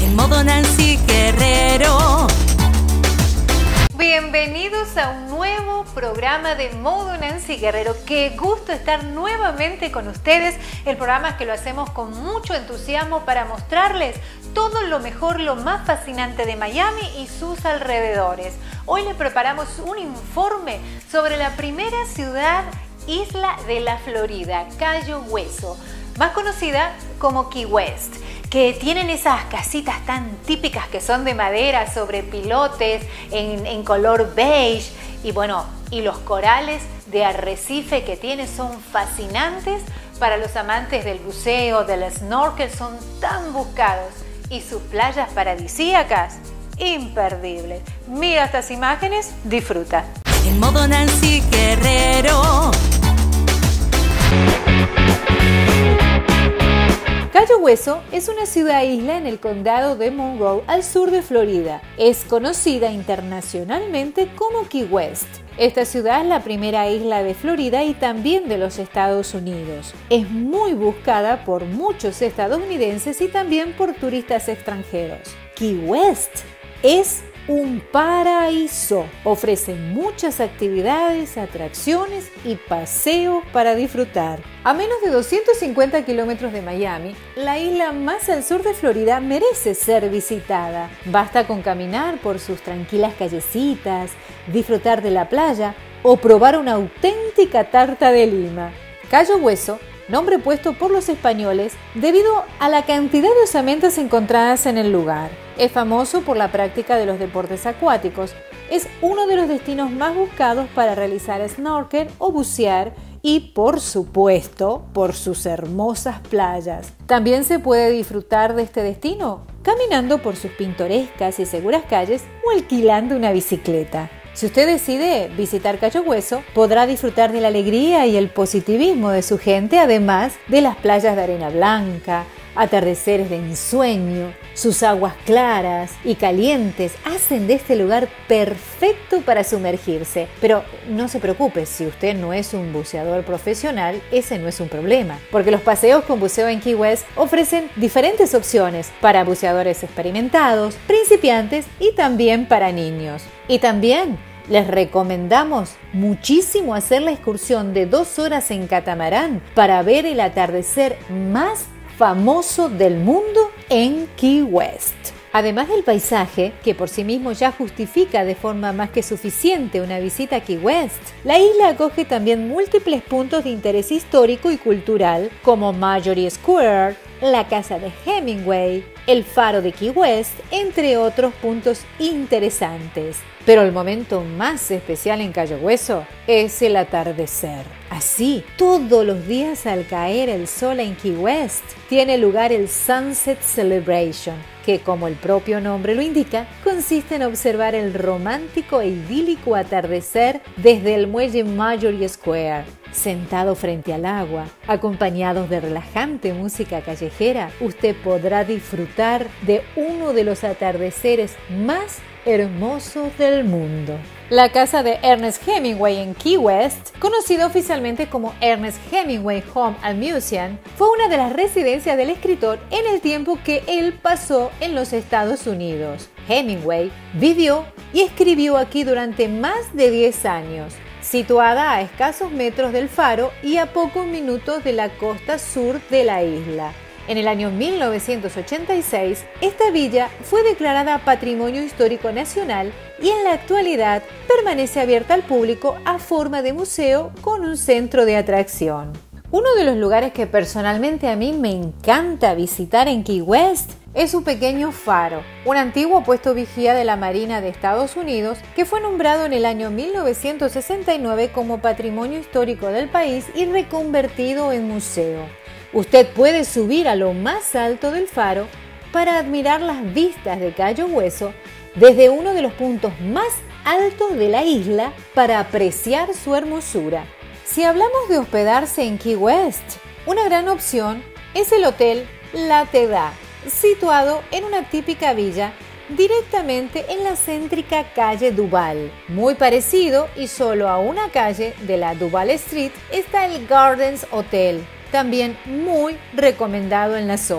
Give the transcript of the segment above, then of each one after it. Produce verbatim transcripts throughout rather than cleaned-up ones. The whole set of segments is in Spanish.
en modo Nancy Guerrero. Bienvenidos a un nuevo programa de Modo Nancy Guerrero. Qué gusto estar nuevamente con ustedes. El programa es que lo hacemos con mucho entusiasmo para mostrarles todo lo mejor, lo más fascinante de Miami y sus alrededores. Hoy les preparamos un informe sobre la primera ciudad isla de la Florida, Cayo Hueso, más conocida como Key West, que tienen esas casitas tan típicas que son de madera sobre pilotes en, en color beige y bueno, y los corales de arrecife que tiene son fascinantes para los amantes del buceo, del snorkel, son tan buscados y sus playas paradisíacas imperdibles. Mira estas imágenes, disfruta. En modo Nancy Guerrero. Cayo Hueso es una ciudad-isla en el condado de Monroe, al sur de Florida. Es conocida internacionalmente como Key West. Esta ciudad es la primera isla de Florida y también de los Estados Unidos. Es muy buscada por muchos estadounidenses y también por turistas extranjeros. Key West es un paraíso. Ofrece muchas actividades, atracciones y paseos para disfrutar. A menos de doscientos cincuenta kilómetros de Miami, la isla más al sur de Florida merece ser visitada. Basta con caminar por sus tranquilas callecitas, disfrutar de la playa o probar una auténtica tarta de lima. Cayo Hueso, nombre puesto por los españoles debido a la cantidad de osamentas encontradas en el lugar. Es famoso por la práctica de los deportes acuáticos. Es uno de los destinos más buscados para realizar snorkel o bucear y, por supuesto, por sus hermosas playas. También se puede disfrutar de este destino caminando por sus pintorescas y seguras calles o alquilando una bicicleta. Si usted decide visitar Cayo Hueso, podrá disfrutar de la alegría y el positivismo de su gente, además de las playas de arena blanca, atardeceres de ensueño. Sus aguas claras y calientes hacen de este lugar perfecto para sumergirse. Pero no se preocupe, si usted no es un buceador profesional, ese no es un problema, porque los paseos con buceo en Key West ofrecen diferentes opciones para buceadores experimentados, principiantes y también para niños. Y también les recomendamos muchísimo hacer la excursión de dos horas en catamarán para ver el atardecer más famoso del mundo en Key West. Además del paisaje, que por sí mismo ya justifica de forma más que suficiente una visita a Key West, la isla acoge también múltiples puntos de interés histórico y cultural como Marjorie Square, la casa de Hemingway, el faro de Key West, entre otros puntos interesantes. Pero el momento más especial en Cayo Hueso es el atardecer. Así, todos los días al caer el sol en Key West, tiene lugar el Sunset Celebration, que como el propio nombre lo indica, consiste en observar el romántico e idílico atardecer desde el muelle Marjorie Square. Sentado frente al agua, acompañados de relajante música callejera, usted podrá disfrutar de uno de los atardeceres más hermosos del mundo. La casa de Ernest Hemingway en Key West, conocida oficialmente como Ernest Hemingway Home and Museum, fue una de las residencias del escritor en el tiempo que él pasó en los Estados Unidos. Hemingway vivió y escribió aquí durante más de diez años, situada a escasos metros del faro y a pocos minutos de la costa sur de la isla. En el año mil novecientos ochenta y seis, esta villa fue declarada Patrimonio Histórico Nacional y en la actualidad permanece abierta al público a forma de museo con un centro de atracción. Uno de los lugares que personalmente a mí me encanta visitar en Key West es su pequeño faro, un antiguo puesto vigía de la Marina de Estados Unidos que fue nombrado en el año mil novecientos sesenta y nueve como Patrimonio Histórico del país y reconvertido en museo. Usted puede subir a lo más alto del faro para admirar las vistas de Cayo Hueso desde uno de los puntos más altos de la isla para apreciar su hermosura. Si hablamos de hospedarse en Key West, una gran opción es el Hotel La Tedah, situado en una típica villa directamente en la céntrica calle Duval. Muy parecido y solo a una calle de la Duval Street está el Gardens Hotel, también muy recomendado en la zona.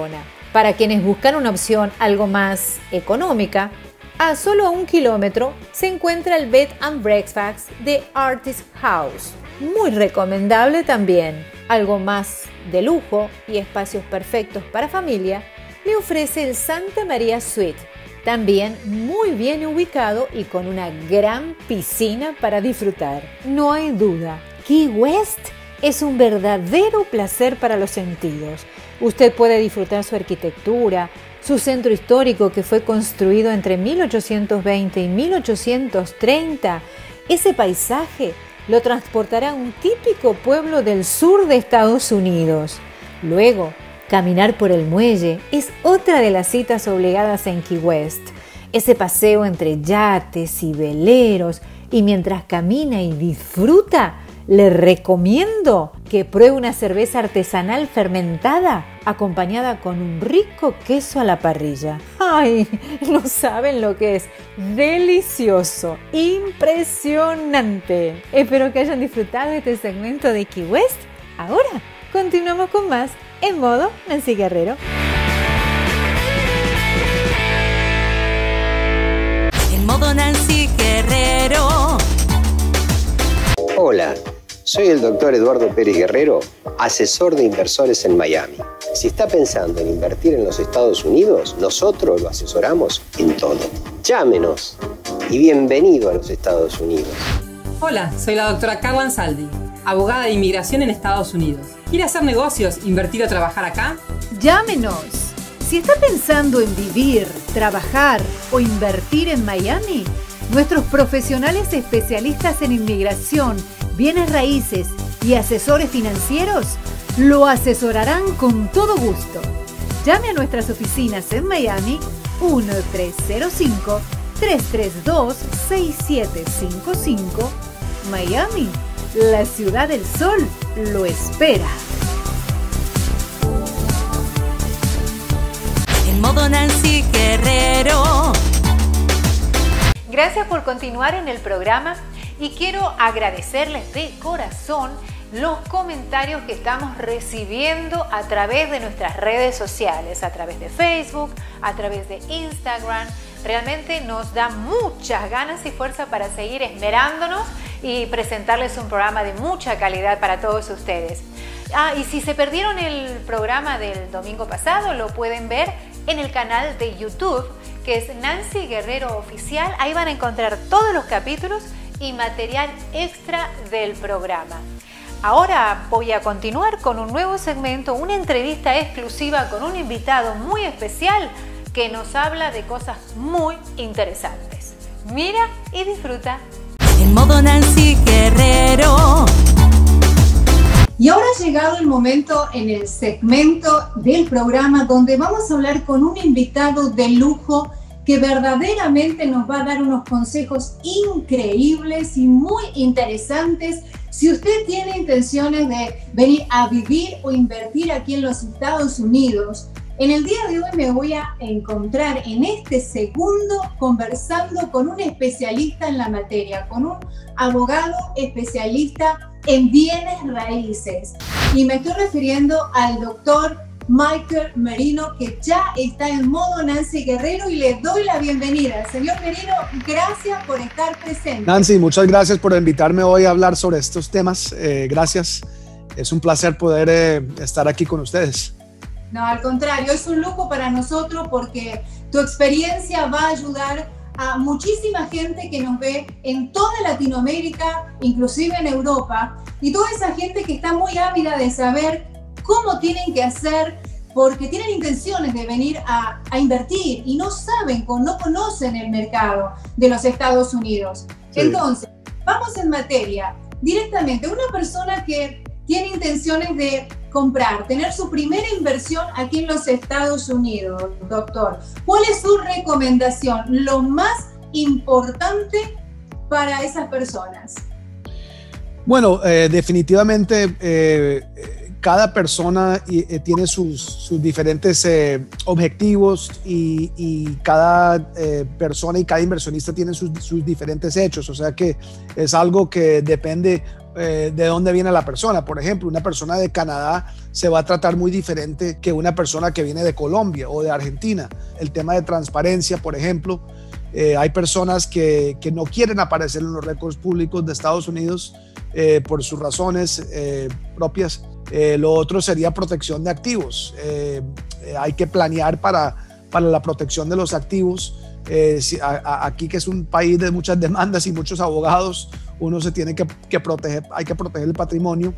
Para quienes buscan una opción algo más económica, a solo un kilómetro se encuentra el Bed and Breakfast de Artist House. Muy recomendable también. Algo más de lujo y espacios perfectos para familia le ofrece el Santa María Suite, también muy bien ubicado y con una gran piscina para disfrutar. No hay duda, Key West es un verdadero placer para los sentidos. Usted puede disfrutar su arquitectura, su centro histórico que fue construido entre mil ochocientos veinte y mil ochocientos treinta. Ese paisaje lo transportará a un típico pueblo del sur de Estados Unidos. Luego, caminar por el muelle es otra de las citas obligadas en Key West. Ese paseo entre yates y veleros, y mientras camina y disfruta, le recomiendo que pruebe una cerveza artesanal fermentada acompañada con un rico queso a la parrilla. ¡Ay! No saben lo que es. ¡Delicioso! ¡Impresionante! Espero que hayan disfrutado de este segmento de Key West. Ahora continuamos con más en modo Nancy Guerrero. En modo Nancy Guerrero. Hola, soy el doctor Eduardo Pérez Guerrero, asesor de inversores en Miami. Si está pensando en invertir en los Estados Unidos, nosotros lo asesoramos en todo. Llámenos y bienvenido a los Estados Unidos. Hola, soy la doctora Carla Ansaldi, abogada de inmigración en Estados Unidos. ¿Quiere hacer negocios, invertir o trabajar acá? Llámenos. Si está pensando en vivir, trabajar o invertir en Miami, nuestros profesionales especialistas en inmigración, bienes raíces y asesores financieros lo asesorarán con todo gusto. Llame a nuestras oficinas en Miami uno tres cero cinco, tres tres dos, seis siete cinco cinco. Miami, la ciudad del sol, lo espera. En modo Nancy Guerrero. Gracias por continuar en el programa y quiero agradecerles de corazón los comentarios que estamos recibiendo a través de nuestras redes sociales, a través de Facebook, a través de Instagram. Realmente nos da muchas ganas y fuerza para seguir esmerándonos y presentarles un programa de mucha calidad para todos ustedes. Ah, y si se perdieron el programa del domingo pasado, lo pueden ver en el canal de YouTube, que es Nancy Guerrero Oficial. Ahí van a encontrar todos los capítulos y material extra del programa. Ahora voy a continuar con un nuevo segmento, una entrevista exclusiva con un invitado muy especial que nos habla de cosas muy interesantes. Mira y disfruta. En modo Nancy Guerrero. Y ahora ha llegado el momento en el segmento del programa donde vamos a hablar con un invitado de lujo que verdaderamente nos va a dar unos consejos increíbles y muy interesantes. Si usted tiene intenciones de venir a vivir o invertir aquí en los Estados Unidos, en el día de hoy me voy a encontrar en este segundo conversando con un especialista en la materia, con un abogado especialista en bienes raíces. Y me estoy refiriendo al doctor Michael Merino, que ya está en modo Nancy Guerrero, y le doy la bienvenida. Señor Merino, gracias por estar presente. Nancy, muchas gracias por invitarme hoy a hablar sobre estos temas. Eh, gracias. Es un placer poder eh, estar aquí con ustedes. No, al contrario, es un lujo para nosotros porque tu experiencia va a ayudar a muchísima gente que nos ve en toda Latinoamérica, inclusive en Europa, y toda esa gente que está muy ávida de saber cómo tienen que hacer porque tienen intenciones de venir a, a invertir y no saben, no conocen el mercado de los Estados Unidos. Sí. Entonces, vamos en materia. Directamente, una persona que tiene intenciones de comprar, tener su primera inversión aquí en los Estados Unidos, doctor, ¿cuál es su recomendación? Lo más importante para esas personas. Bueno, eh, definitivamente eh, cada persona eh, tiene sus, sus diferentes eh, objetivos y, y cada eh, persona y cada inversionista tiene sus, sus diferentes hechos, o sea que es algo que depende eh, de dónde viene la persona. Por ejemplo, una persona de Canadá se va a tratar muy diferente que una persona que viene de Colombia o de Argentina. El tema de transparencia, por ejemplo, eh, hay personas que, que no quieren aparecer en los récords públicos de Estados Unidos eh, por sus razones eh, propias. Eh, lo otro sería protección de activos. Eh, eh, hay que planear para, para la protección de los activos. Eh, si, a, a, aquí, que es un país de muchas demandas y muchos abogados, uno se tiene que, que proteger, hay que proteger el patrimonio.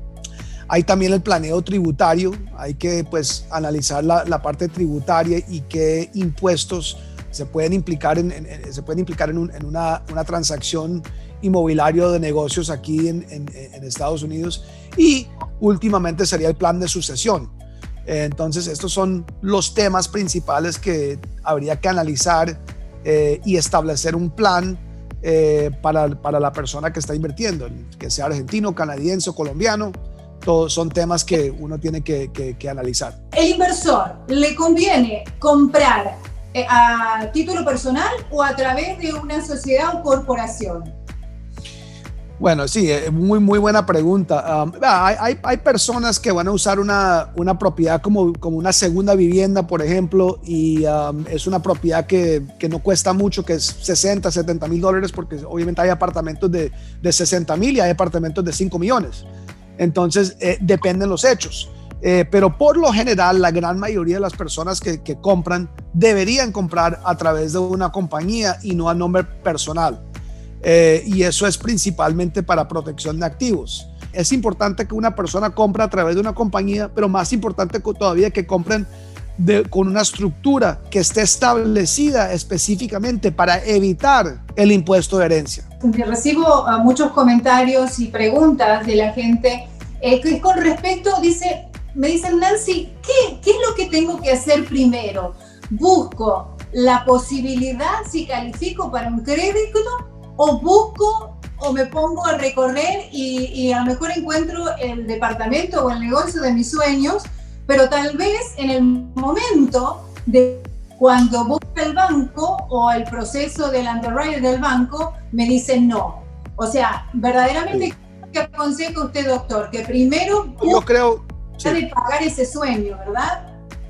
Hay también el planeo tributario, hay que pues analizar la, la parte tributaria y qué impuestos se pueden implicar en, en, en se pueden implicar en, un, en una, una transacción inmobiliario de negocios aquí en, en, en Estados Unidos. Y últimamente sería el plan de sucesión. Entonces, estos son los temas principales que habría que analizar eh, y establecer un plan eh, para, para la persona que está invirtiendo, que sea argentino, canadiense o colombiano. Todos son temas que uno tiene que, que, que analizar. ¿El inversor le conviene comprar eh, a título personal o a través de una sociedad o corporación? Bueno, sí, muy, muy buena pregunta. Um, hay, hay, hay personas que van a usar una, una propiedad como, como una segunda vivienda, por ejemplo, y um, es una propiedad que, que no cuesta mucho, que es sesenta, setenta mil dólares, porque obviamente hay apartamentos de, de sesenta mil y hay apartamentos de cinco millones. Entonces, eh, dependen los hechos. Eh, pero por lo general, la gran mayoría de las personas que, que compran deberían comprar a través de una compañía y no a nombre personal. Eh, y eso es principalmente para protección de activos. Es importante que una persona compre a través de una compañía, pero más importante todavía que compren de, con una estructura que esté establecida específicamente para evitar el impuesto de herencia. Recibo uh, muchos comentarios y preguntas de la gente eh, que con respecto, dice, me dicen, Nancy, ¿qué, ¿qué es lo que tengo que hacer primero? ¿Busco la posibilidad si califico para un crédito? ¿O busco o me pongo a recorrer y, y a lo mejor encuentro el departamento o el negocio de mis sueños, pero tal vez en el momento de cuando busca el banco o el proceso del underwriter del banco me dicen no? O sea, verdaderamente, ¿qué aconseja usted, doctor? Que primero yo creo sí. de pagar ese sueño, ¿verdad?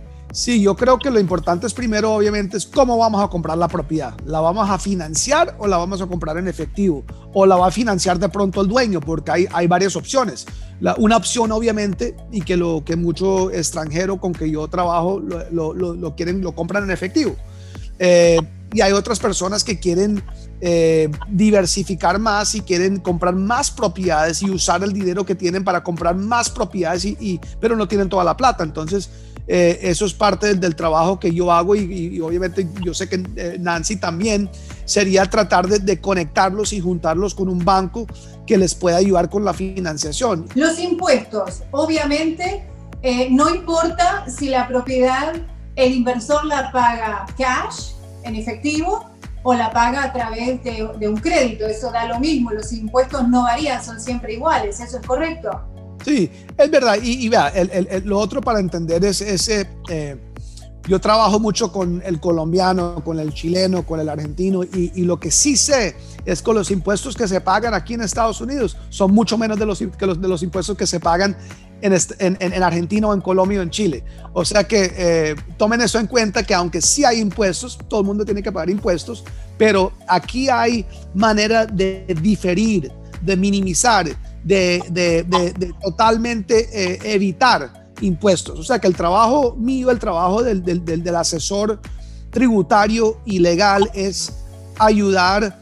Sí, yo creo que lo importante es primero, obviamente, es cómo vamos a comprar la propiedad. ¿La vamos a financiar o la vamos a comprar en efectivo? ¿O la va a financiar de pronto el dueño? Porque hay, hay varias opciones. La, una opción, obviamente, y que lo que mucho extranjero con que yo trabajo lo, lo, lo, lo quieren, lo compran en efectivo. Eh, y hay otras personas que quieren eh, diversificar más y quieren comprar más propiedades y usar el dinero que tienen para comprar más propiedades, y, y, pero no tienen toda la plata. Entonces, Eh, eso es parte del, del trabajo que yo hago y, y, y obviamente yo sé que eh, Nancy también, sería tratar de, de conectarlos y juntarlos con un banco que les pueda ayudar con la financiación. Los impuestos, obviamente, eh, no importa si la propiedad, el inversor la paga cash, en efectivo, o la paga a través de, de un crédito, eso da lo mismo, los impuestos no varían, son siempre iguales, ¿eso es correcto? Sí, es verdad. Y, y vea, el, el, el, lo otro para entender es ese. Eh, yo trabajo mucho con el colombiano, con el chileno, con el argentino, y, y lo que sí sé es que los impuestos que se pagan aquí en Estados Unidos son mucho menos de los, que los, de los impuestos que se pagan en, este, en, en Argentina o en Colombia o en Chile. O sea que eh, tomen eso en cuenta, que aunque sí hay impuestos, todo el mundo tiene que pagar impuestos, pero aquí hay manera de diferir, de minimizar, De, de, de, de totalmente eh, evitar impuestos. O sea que el trabajo mío, el trabajo del, del, del, del asesor tributario y legal es ayudar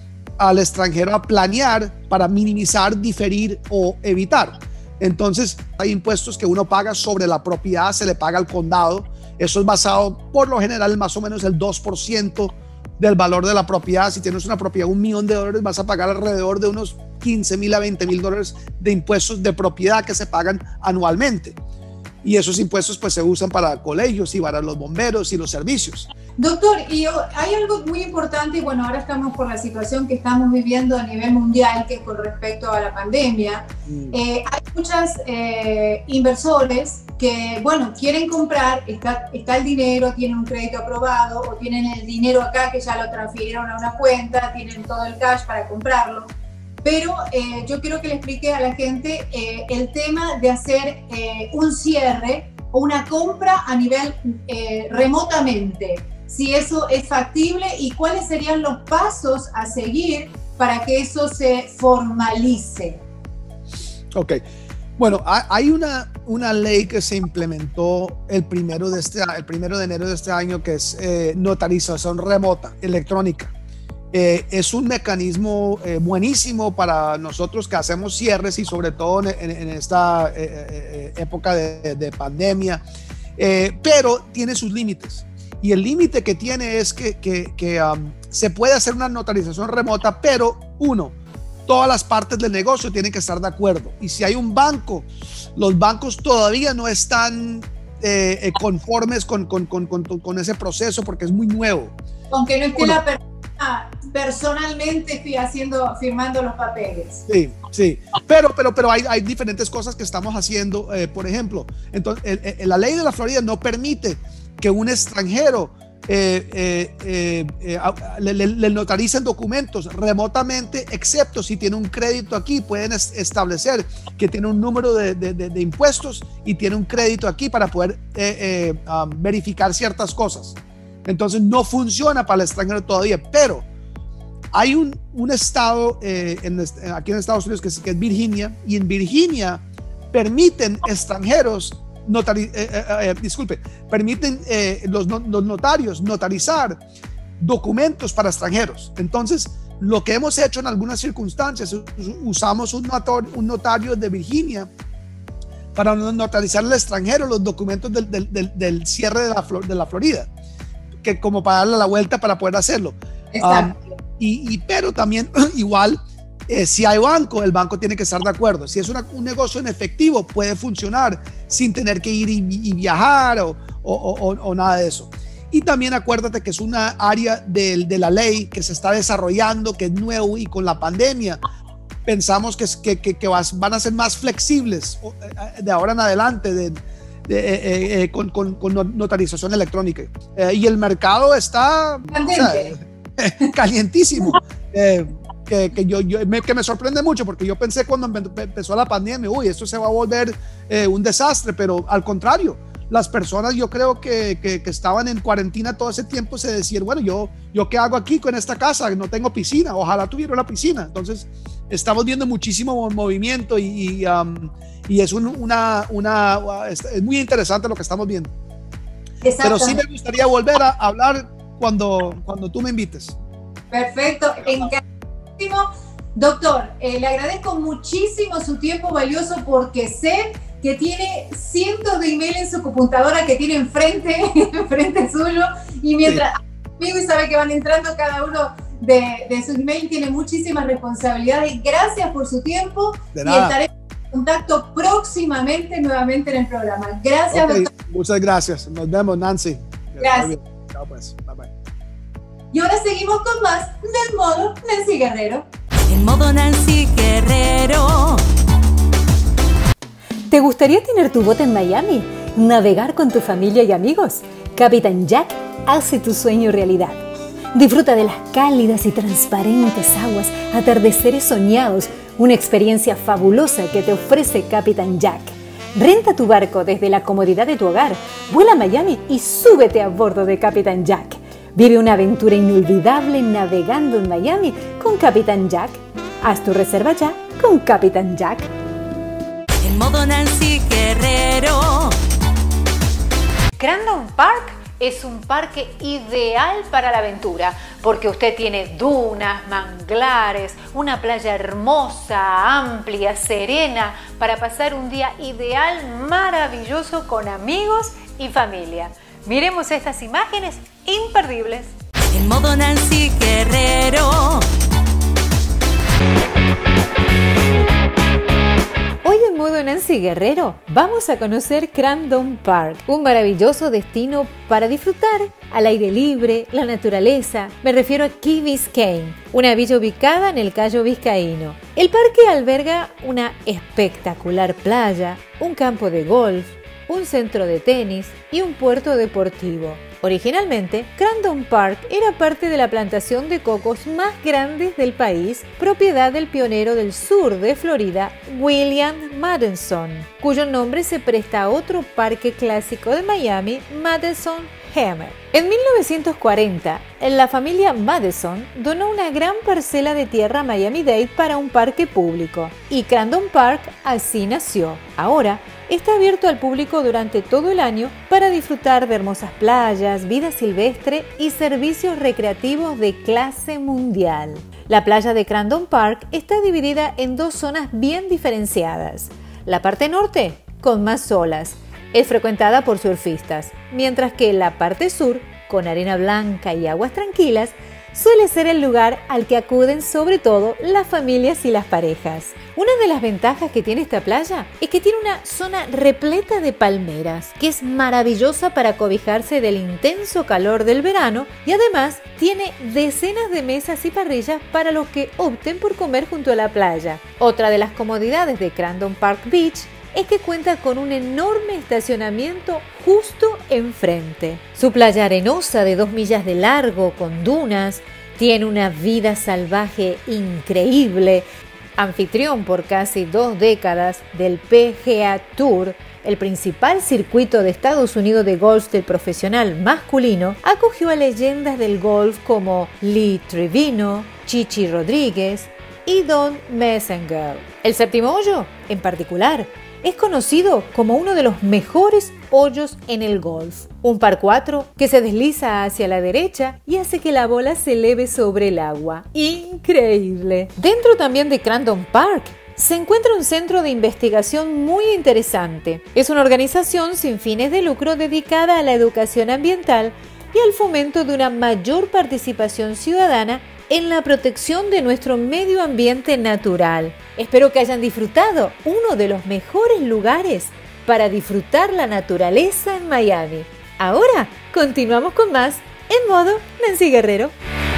al extranjero a planear para minimizar, diferir o evitar. Entonces hay impuestos que uno paga sobre la propiedad, se le paga al condado. Eso es basado por lo general más o menos el dos por ciento del valor de la propiedad. Si tienes una propiedad de un millón de dólares, vas a pagar alrededor de unos quince mil a veinte mil dólares de impuestos de propiedad que se pagan anualmente. Y esos impuestos pues se usan para colegios y para los bomberos y los servicios. Doctor, y hay algo muy importante, bueno, ahora estamos por la situación que estamos viviendo a nivel mundial, que es con respecto a la pandemia. Mm. Eh, hay muchos eh, inversores que, bueno, quieren comprar, está, está el dinero, tienen un crédito aprobado, o tienen el dinero acá que ya lo transfirieron a una cuenta, tienen todo el cash para comprarlo. pero eh, yo quiero que le explique a la gente eh, el tema de hacer eh, un cierre o una compra a nivel eh, remotamente, si eso es factible y cuáles serían los pasos a seguir para que eso se formalice. Ok, bueno, hay una, una ley que se implementó el primero de, este, el primero de enero de este año, que es eh, notarización remota, electrónica. Eh, es un mecanismo eh, buenísimo para nosotros que hacemos cierres y sobre todo en, en esta eh, eh, época de, de pandemia, eh, pero tiene sus límites. Y el límite que tiene es que, que, que um, se puede hacer una notarización remota, pero uno, todas las partes del negocio tienen que estar de acuerdo. Y si hay un banco, los bancos todavía no están eh, conformes con, con, con, con, con ese proceso porque es muy nuevo. Aunque no esté Uno, la persona personalmente estoy haciendo, firmando los papeles. Sí, sí, pero, pero, pero hay, hay diferentes cosas que estamos haciendo. Eh, por ejemplo, entonces, el, el, la ley de la Florida no permite que un extranjero eh, eh, eh, eh, le, le, le notaricen documentos remotamente, excepto si tiene un crédito aquí. Pueden es, establecer que tiene un número de, de, de, de impuestos y tiene un crédito aquí para poder eh, eh, um, verificar ciertas cosas. Entonces no funciona para el extranjero todavía, pero hay un, un estado eh, en, aquí en Estados Unidos que es, que es Virginia, y en Virginia permiten extranjeros notari, eh, eh, eh, disculpe, permiten eh, los, los notarios notarizar documentos para extranjeros. Entonces, lo que hemos hecho en algunas circunstancias, usamos un notario, un notario de Virginia para notarizar al extranjero los documentos del, del, del, del cierre de la, de la Florida, que como para darle la vuelta para poder hacerlo. Exacto. Um, y, y, pero también igual, eh, si hay banco, el banco tiene que estar de acuerdo. Si es una, un negocio en efectivo, puede funcionar sin tener que ir y, y viajar o, o, o, o nada de eso. Y también acuérdate que es una área de, de la ley que se está desarrollando, que es nuevo, y con la pandemia pensamos que, que, que, que van a ser más flexibles de ahora en adelante de, de, eh, eh, con, con, con notarización electrónica. Eh, y el mercado está o sea, calientísimo. Eh, que, que, yo, yo, me, que me sorprende mucho, porque yo pensé cuando empezó la pandemia, uy, esto se va a volver eh, un desastre, pero al contrario, las personas, yo creo que, que, que estaban en cuarentena todo ese tiempo, se decían, bueno, yo, yo qué hago aquí con esta casa, no tengo piscina, ojalá tuviera una piscina. Entonces estamos viendo muchísimo movimiento y, y, um, y es un, una, una es muy interesante lo que estamos viendo. Pero sí me gustaría volver a hablar cuando, cuando tú me invites. Perfecto, encantadísimo. Doctor, eh, le agradezco muchísimo su tiempo valioso, porque sé que tiene cientos de emails en su computadora que tiene enfrente, enfrente suyo, y mientras sí. amigo y sabe que van entrando cada uno de, de sus emails, tiene muchísimas responsabilidades. Gracias por su tiempo y estaré en contacto próximamente nuevamente en el programa. Gracias, okay. doctor. Muchas gracias. Nos vemos, Nancy. Gracias. Chao, pues. Bye, bye. Y ahora seguimos con más del modo Nancy Guerrero. En modo Nancy Guerrero. ¿Te gustaría tener tu bote en Miami? ¿Navegar con tu familia y amigos? Capitán Jack hace tu sueño realidad. Disfruta de las cálidas y transparentes aguas, atardeceres soñados, una experiencia fabulosa que te ofrece Capitán Jack. Renta tu barco desde la comodidad de tu hogar, vuela a Miami y súbete a bordo de Capitán Jack. Vive una aventura inolvidable navegando en Miami con Capitán Jack. Haz tu reserva ya con Capitán Jack. En modo Nancy Guerrero. Crandon Park es un parque ideal para la aventura, porque usted tiene dunas, manglares, una playa hermosa, amplia, serena, para pasar un día ideal, maravilloso con amigos y familia. Miremos estas imágenes imperdibles. En modo Nancy Guerrero. Hoy en modo Nancy Guerrero vamos a conocer Crandon Park, un maravilloso destino para disfrutar al aire libre, la naturaleza. Me refiero a Key Biscayne, una villa ubicada en el Cayo Vizcaíno. El parque alberga una espectacular playa, un campo de golf, un centro de tenis y un puerto deportivo. Originalmente, Crandon Park era parte de la plantación de cocos más grandes del país, propiedad del pionero del sur de Florida, William Madison, cuyo nombre se presta a otro parque clásico de Miami, Madison Hammer. En mil novecientos cuarenta, la familia Madison donó una gran parcela de tierra a Miami-Dade para un parque público, y Crandon Park así nació. Ahora está abierto al público durante todo el año para disfrutar de hermosas playas, vida silvestre y servicios recreativos de clase mundial. La playa de Crandon Park está dividida en dos zonas bien diferenciadas. La parte norte, con más olas, es frecuentada por surfistas, mientras que la parte sur, con arena blanca y aguas tranquilas, suele ser el lugar al que acuden sobre todo las familias y las parejas. Una de las ventajas que tiene esta playa es que tiene una zona repleta de palmeras, que es maravillosa para cobijarse del intenso calor del verano, y además tiene decenas de mesas y parrillas para los que opten por comer junto a la playa. Otra de las comodidades de Crandon Park Beach es que cuenta con un enorme estacionamiento justo enfrente. Su playa arenosa de dos millas de largo con dunas tiene una vida salvaje increíble. Anfitrión por casi dos décadas del P G A Tour, el principal circuito de Estados Unidos de golf del profesional masculino, acogió a leyendas del golf como Lee Trevino, Chichi Rodríguez y Don Messenger. El séptimo hoyo, en particular, es conocido como uno de los mejores hoyos en el golf. Un par cuatro que se desliza hacia la derecha y hace que la bola se eleve sobre el agua. ¡Increíble! Dentro también de Crandon Park se encuentra un centro de investigación muy interesante. Es una organización sin fines de lucro dedicada a la educación ambiental y al fomento de una mayor participación ciudadana en la protección de nuestro medio ambiente natural. Espero que hayan disfrutado uno de los mejores lugares para disfrutar la naturaleza en Miami. Ahora continuamos con más en modo Nancy Guerrero.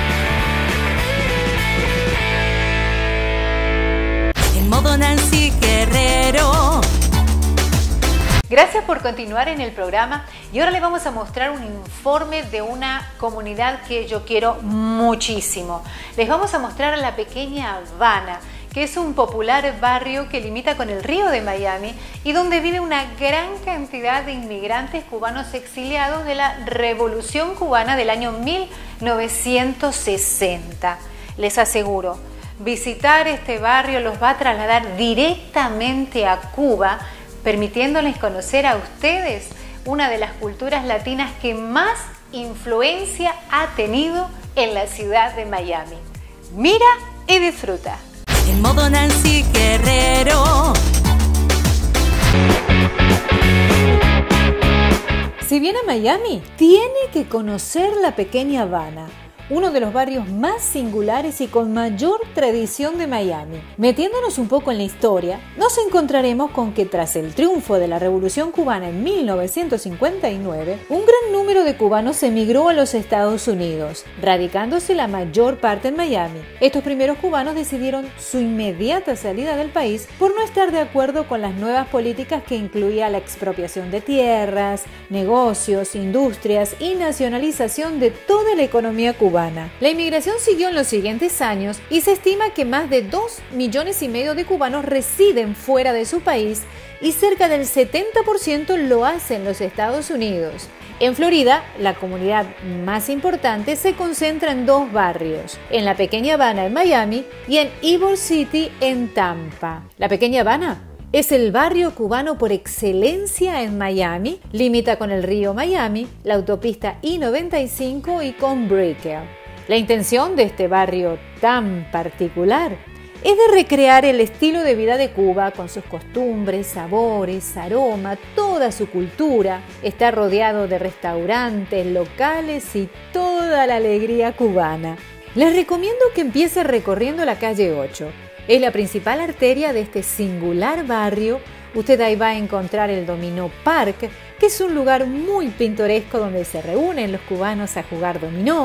En modo Nancy Guerrero. Gracias por continuar en el programa, y ahora les vamos a mostrar un informe de una comunidad que yo quiero muchísimo. Les vamos a mostrar a la pequeña Havana, que es un popular barrio que limita con el río de Miami y donde vive una gran cantidad de inmigrantes cubanos exiliados de la Revolución Cubana del año mil novecientos sesenta. Les aseguro, visitar este barrio los va a trasladar directamente a Cuba, permitiéndoles conocer a ustedes una de las culturas latinas que más influencia ha tenido en la ciudad de Miami. Mira y disfruta. En modo Nancy Guerrero. Si viene a Miami, tiene que conocer la pequeña Havana, uno de los barrios más singulares y con mayor tradición de Miami. Metiéndonos un poco en la historia, nos encontraremos con que tras el triunfo de la Revolución Cubana en mil novecientos cincuenta y nueve, un gran número de cubanos emigró a los Estados Unidos, radicándose la mayor parte en Miami. Estos primeros cubanos decidieron su inmediata salida del país por no estar de acuerdo con las nuevas políticas que incluía la expropiación de tierras, negocios, industrias y nacionalización de toda la economía cubana. La inmigración siguió en los siguientes años y se estima que más de dos millones y medio de cubanos residen fuera de su país y cerca del setenta por ciento lo hace en los Estados Unidos. En Florida, la comunidad más importante se concentra en dos barrios, en la Pequeña Havana en Miami y en Ybor City en Tampa. La Pequeña Havana es el barrio cubano por excelencia en Miami, limita con el río Miami, la autopista I noventa y cinco y con Brickell. La intención de este barrio tan particular es de recrear el estilo de vida de Cuba con sus costumbres, sabores, aroma, toda su cultura. Está rodeado de restaurantes, locales y toda la alegría cubana. Les recomiendo que empiece recorriendo la calle ocho. Es la principal arteria de este singular barrio. Usted ahí va a encontrar el Dominó Park, que es un lugar muy pintoresco donde se reúnen los cubanos a jugar dominó.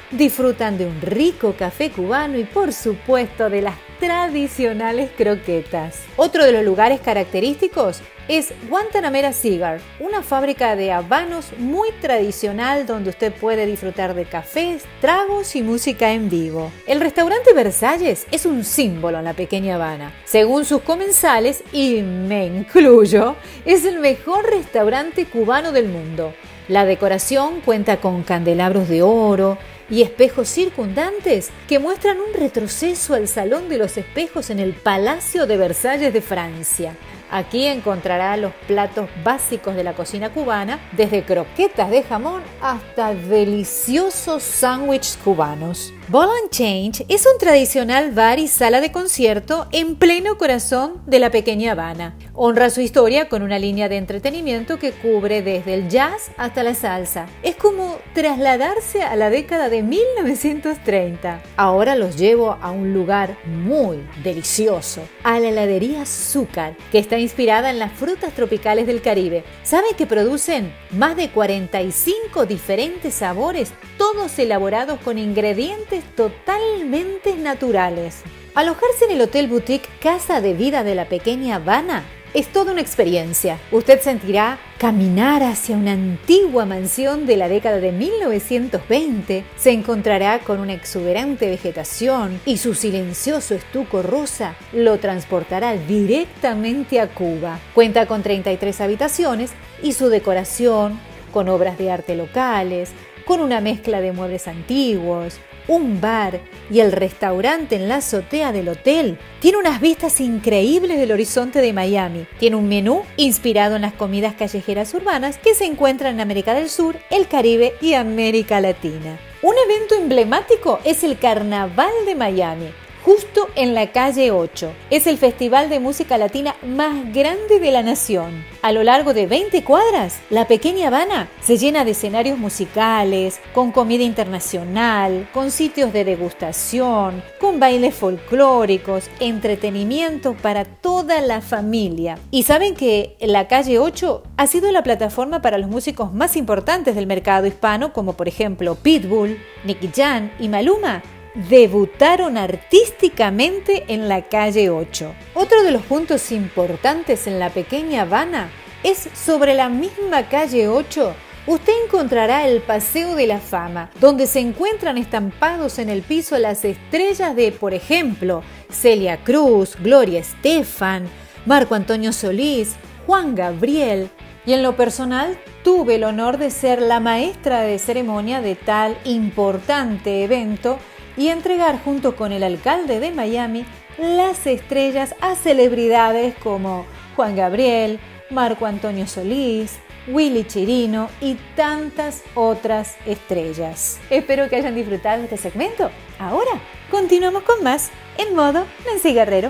disfrutan de un rico café cubano y por supuesto de las tradicionales croquetas. Otro de los lugares característicos es Guantanamera Cigar, una fábrica de habanos muy tradicional donde usted puede disfrutar de cafés, tragos y música en vivo. El restaurante Versalles es un símbolo en la pequeña Habana. Según sus comensales, y me incluyo, es el mejor restaurante cubano del mundo. La decoración cuenta con candelabros de oro y espejos circundantes que muestran un retroceso al Salón de los Espejos en el Palacio de Versalles de Francia. Aquí encontrará los platos básicos de la cocina cubana, desde croquetas de jamón hasta deliciosos sándwiches cubanos. Ball and Change es un tradicional bar y sala de concierto en pleno corazón de la pequeña Habana. Honra su historia con una línea de entretenimiento que cubre desde el jazz hasta la salsa. Es como trasladarse a la década de mil novecientos treinta. Ahora los llevo a un lugar muy delicioso, a la heladería Zúcar, que está inspirada en las frutas tropicales del Caribe. ¿Saben que producen más de cuarenta y cinco diferentes sabores, todos elaborados con ingredientes totalmente naturales? Alojarse en el Hotel Boutique Casa de Vida de la pequeña Habana es toda una experiencia. Usted sentirá caminar hacia una antigua mansión de la década de mil novecientos veinte, se encontrará con una exuberante vegetación y su silencioso estuco rosa lo transportará directamente a Cuba. Cuenta con treinta y tres habitaciones y su decoración, con obras de arte locales, con una mezcla de muebles antiguos, un bar y el restaurante en la azotea del hotel. Tiene unas vistas increíbles del horizonte de Miami. Tiene un menú inspirado en las comidas callejeras urbanas que se encuentran en América del Sur, el Caribe y América Latina. Un evento emblemático es el Carnaval de Miami, justo en la calle ocho. Es el festival de música latina más grande de la nación. A lo largo de veinte cuadras, la pequeña Habana se llena de escenarios musicales, con comida internacional, con sitios de degustación, con bailes folclóricos, entretenimiento para toda la familia. Y saben que la calle ocho ha sido la plataforma para los músicos más importantes del mercado hispano, como por ejemplo Pitbull, Nicky Jam y Maluma, debutaron artísticamente en la calle ocho. Otro de los puntos importantes en la pequeña Habana es sobre la misma calle ocho. Usted encontrará el Paseo de la Fama, donde se encuentran estampados en el piso las estrellas de, por ejemplo, Celia Cruz, Gloria Estefan, Marco Antonio Solís, Juan Gabriel. Y en lo personal, tuve el honor de ser la maestra de ceremonia de tal importante evento y entregar junto con el alcalde de Miami las estrellas a celebridades como Juan Gabriel, Marco Antonio Solís, Willy Chirino y tantas otras estrellas. Espero que hayan disfrutado de este segmento. Ahora continuamos con más en modo Nancy Guerrero.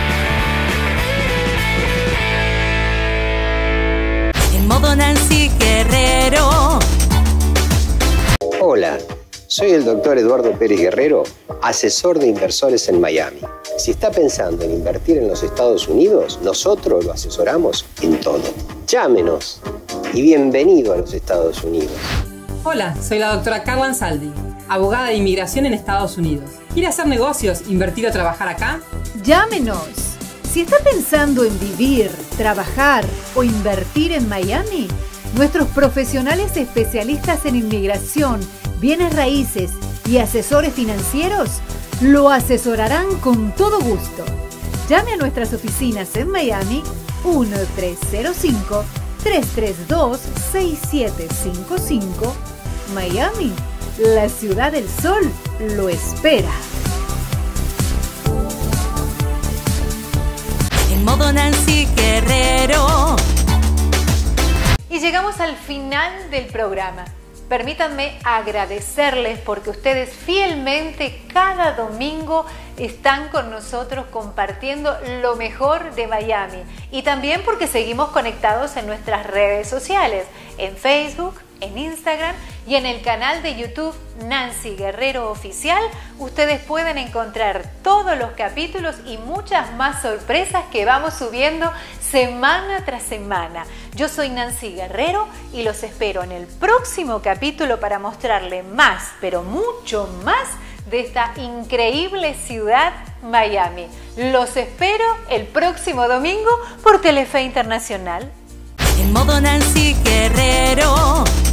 En modo Nancy Guerrero. Hola, soy el doctor Eduardo Pérez Guerrero, asesor de inversores en Miami. Si está pensando en invertir en los Estados Unidos, nosotros lo asesoramos en todo. Llámenos y bienvenido a los Estados Unidos. Hola, soy la doctora Carla Ansaldi, abogada de inmigración en Estados Unidos. ¿Quiere hacer negocios, invertir o trabajar acá? Llámenos. Si está pensando en vivir, trabajar o invertir en Miami, nuestros profesionales especialistas en inmigración, bienes raíces y asesores financieros lo asesorarán con todo gusto. Llame a nuestras oficinas en Miami uno tres cero cinco, tres tres dos, seis siete cinco cinco. Miami, la ciudad del sol, lo espera. En modo Nancy Guerrero. Y llegamos al final del programa. Permítanme agradecerles porque ustedes fielmente cada domingo están con nosotros compartiendo lo mejor de Miami y también porque seguimos conectados en nuestras redes sociales, en Facebook, en Instagram Y en el canal de YouTube Nancy Guerrero Oficial, ustedes pueden encontrar todos los capítulos y muchas más sorpresas que vamos subiendo semana tras semana. Yo soy Nancy Guerrero y los espero en el próximo capítulo para mostrarle más, pero mucho más, de esta increíble ciudad Miami. Los espero el próximo domingo por Telefe Internacional. En modo Nancy Guerrero.